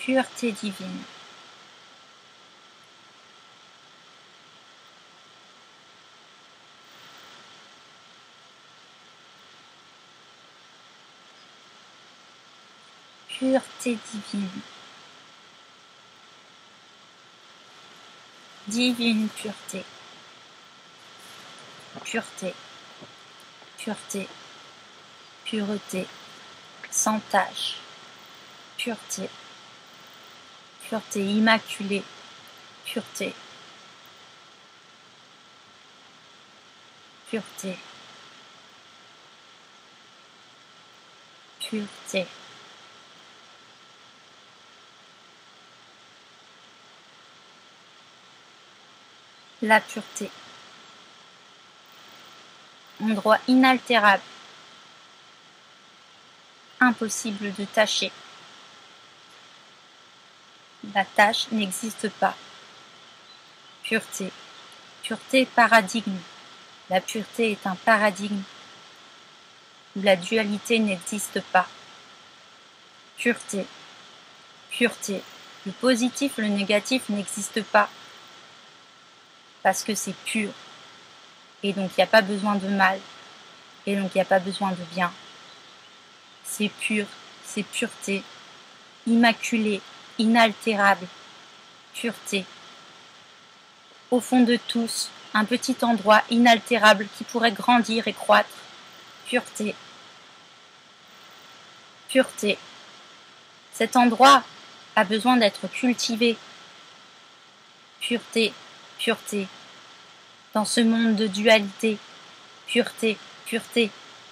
pureté divine. Pureté divine. Divine pureté. Pureté. Pureté. Pureté. Sans tache. Pureté. Pureté immaculée. Pureté. Pureté. Pureté. La pureté. Endroit inaltérable. Impossible de tâcher. La tâche n'existe pas. Pureté. Pureté paradigme. La pureté est un paradigme où la dualité n'existe pas. Pureté. Pureté. Le positif, le négatif n'existe pas. Parce que c'est pur. Et donc il n'y a pas besoin de mal. Et donc il n'y a pas besoin de bien. C'est pur, c'est pureté. Immaculé, inaltérable. Pureté. Au fond de tous, un petit endroit inaltérable qui pourrait grandir et croître. Pureté. Pureté. Cet endroit a besoin d'être cultivé. Pureté, pureté. Dans ce monde de dualité. Pureté, pureté.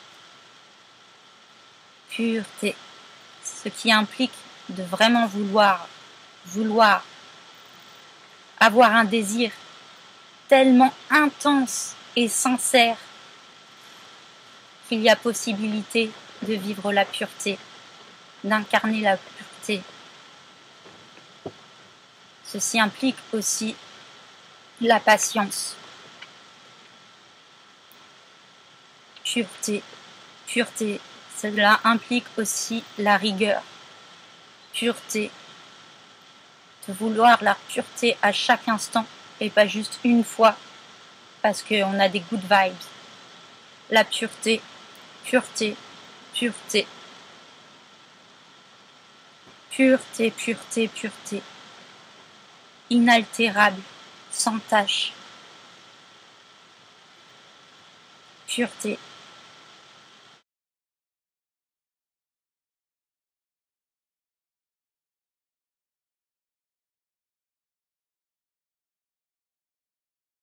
Pureté. Ce qui implique de vraiment vouloir. Avoir un désir tellement intense et sincère qu'il y a possibilité de vivre la pureté, d'incarner la pureté. Ceci implique aussi la patience. Pureté, pureté, cela implique aussi la rigueur. Pureté, de vouloir la pureté à chaque instant et pas juste une fois parce qu'on a des good vibes. La pureté, pureté, pureté. Pureté, pureté, pureté. Inaltérable, sans tache. Pureté.